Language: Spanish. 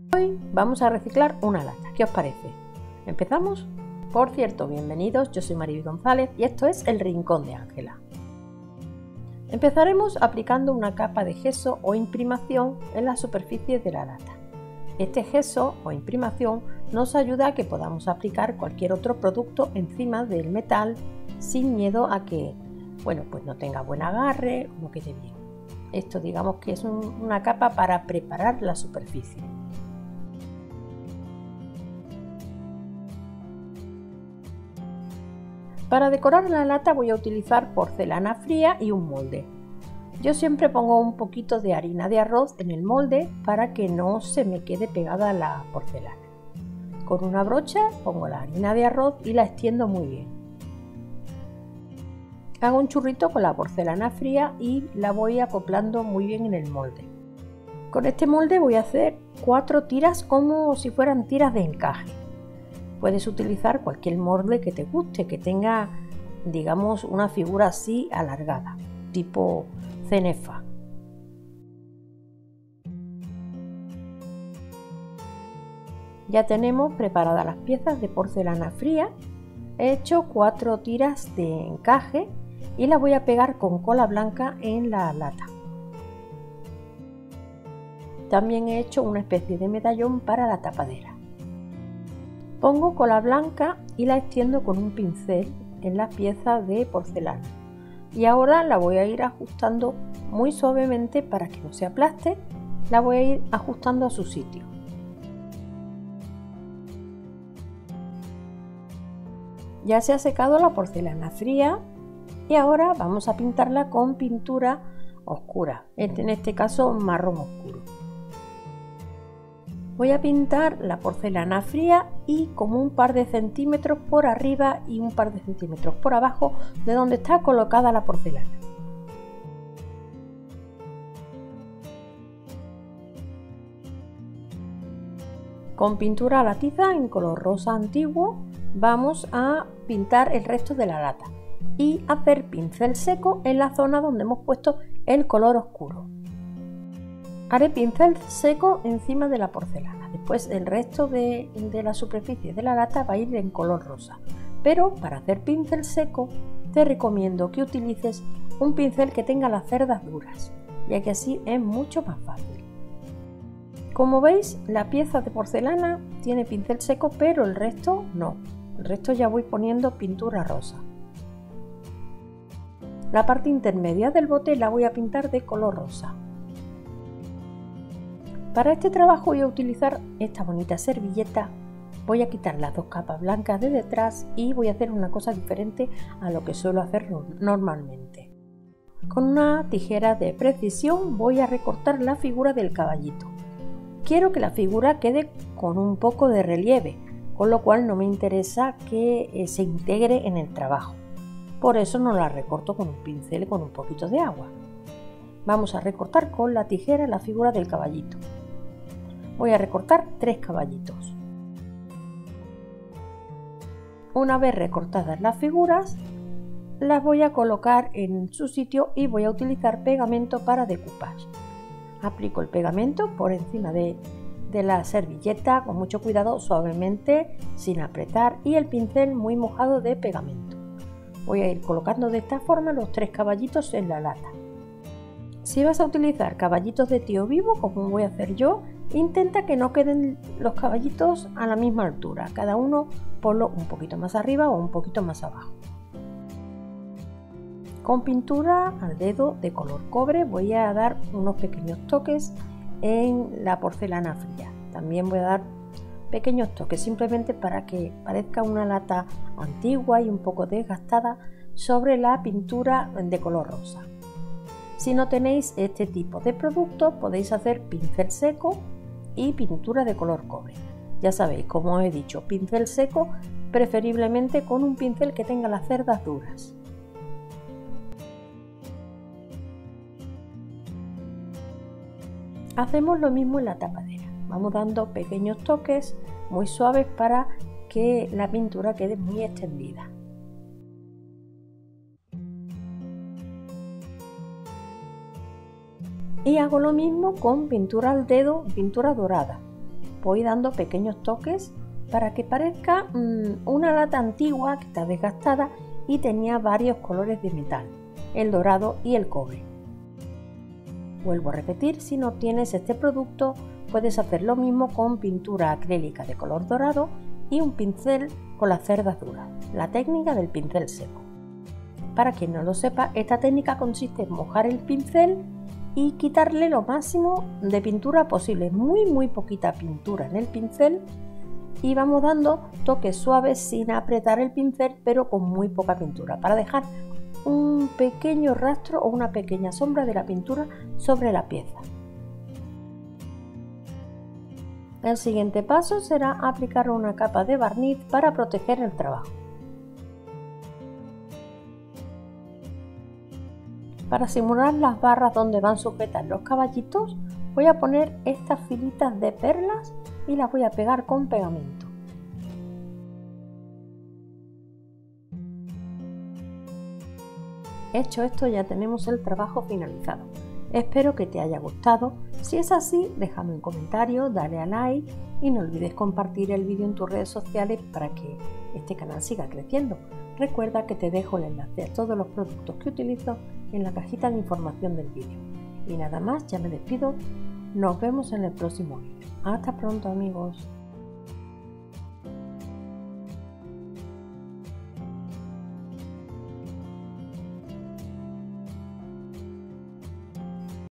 Hoy vamos a reciclar una lata. ¿Qué os parece? ¿Empezamos? Por cierto, bienvenidos, yo soy Mariby González y esto es El Rincón de Ángela. Empezaremos aplicando una capa de gesso o imprimación en la superficie de la lata. Este gesso o imprimación nos ayuda a que podamos aplicar cualquier otro producto encima del metal sin miedo a que, pues no tenga buen agarre o no quede bien. Esto digamos que es una capa para preparar la superficie. Para decorar la lata voy a utilizar porcelana fría y un molde. Yo siempre pongo un poquito de harina de arroz en el molde para que no se me quede pegada la porcelana. Con una brocha pongo la harina de arroz y la extiendo muy bien. Hago un churrito con la porcelana fría y la voy acoplando muy bien en el molde. Con este molde voy a hacer 4 tiras como si fueran tiras de encaje. Puedes utilizar cualquier molde que te guste, que tenga, digamos, una figura así alargada, tipo cenefa. Ya tenemos preparadas las piezas de porcelana fría. He hecho 4 tiras de encaje y las voy a pegar con cola blanca en la lata. También he hecho una especie de medallón para la tapadera. Pongo cola blanca y la extiendo con un pincel en la pieza de porcelana. Y ahora la voy a ir ajustando muy suavemente para que no se aplaste. La voy a ir ajustando a su sitio. Ya se ha secado la porcelana fría y ahora vamos a pintarla con pintura oscura, en este caso marrón oscuro. Voy a pintar la porcelana fría y como un par de centímetros por arriba y un par de centímetros por abajo de donde está colocada la porcelana. Con pintura a la tiza en color rosa antiguo vamos a pintar el resto de la lata y hacer pincel seco en la zona donde hemos puesto el color oscuro. Haré pincel seco encima de la porcelana, después el resto de la superficie de la lata va a ir en color rosa, pero para hacer pincel seco te recomiendo que utilices un pincel que tenga las cerdas duras, ya que así es mucho más fácil. Como veis, la pieza de porcelana tiene pincel seco, pero el resto no, el resto ya voy poniendo pintura rosa. La parte intermedia del bote la voy a pintar de color rosa. Para este trabajo voy a utilizar esta bonita servilleta, voy a quitar las 2 capas blancas de detrás y voy a hacer una cosa diferente a lo que suelo hacer normalmente. Con una tijera de precisión voy a recortar la figura del caballito. Quiero que la figura quede con un poco de relieve, con lo cual no me interesa que se integre en el trabajo. Por eso no la recorto con un pincel y con un poquito de agua. Vamos a recortar con la tijera la figura del caballito. Voy a recortar 3 caballitos. Una vez recortadas las figuras, las voy a colocar en su sitio y voy a utilizar pegamento para decoupage. Aplico el pegamento por encima de la servilleta con mucho cuidado, suavemente, sin apretar, y el pincel muy mojado de pegamento. Voy a ir colocando de esta forma los 3 caballitos en la lata. Si vas a utilizar caballitos de tío vivo, como voy a hacer yo, intenta que no queden los caballitos a la misma altura, cada uno ponlo un poquito más arriba o un poquito más abajo. Con pintura al dedo de color cobre voy a dar unos pequeños toques en la porcelana fría. También voy a dar pequeños toques simplemente para que parezca una lata antigua y un poco desgastada sobre la pintura de color rosa. Si no tenéis este tipo de producto, podéis hacer pincel seco y pintura de color cobre. Ya sabéis, como os he dicho, pincel seco, preferiblemente con un pincel que tenga las cerdas duras. Hacemos lo mismo en la tapadera. Vamos dando pequeños toques muy suaves para que la pintura quede muy extendida. Y hago lo mismo con pintura al dedo, pintura dorada. voy dando pequeños toques para que parezca una lata antigua que está desgastada y tenía varios colores de metal, el dorado y el cobre. Vuelvo a repetir, si no tienes este producto puedes hacer lo mismo con pintura acrílica de color dorado y un pincel con las cerdas duras, la técnica del pincel seco. Para quien no lo sepa, esta técnica consiste en mojar el pincel y quitarle lo máximo de pintura posible, muy poquita pintura en el pincel, y vamos dando toques suaves sin apretar el pincel, pero con muy poca pintura, para dejar un pequeño rastro o una pequeña sombra de la pintura sobre la pieza. El siguiente paso será aplicar una capa de barniz para proteger el trabajo. Para simular las barras donde van sujetas los caballitos, voy a poner estas filitas de perlas y las voy a pegar con pegamento. Hecho esto, ya tenemos el trabajo finalizado. Espero que te haya gustado. Si es así, déjame un comentario, dale a like y no olvides compartir el vídeo en tus redes sociales para que este canal siga creciendo. Recuerda que te dejo el enlace a todos los productos que utilizo en la cajita de información del vídeo. Y nada más, ya me despido. Nos vemos en el próximo vídeo. Hasta pronto, amigos.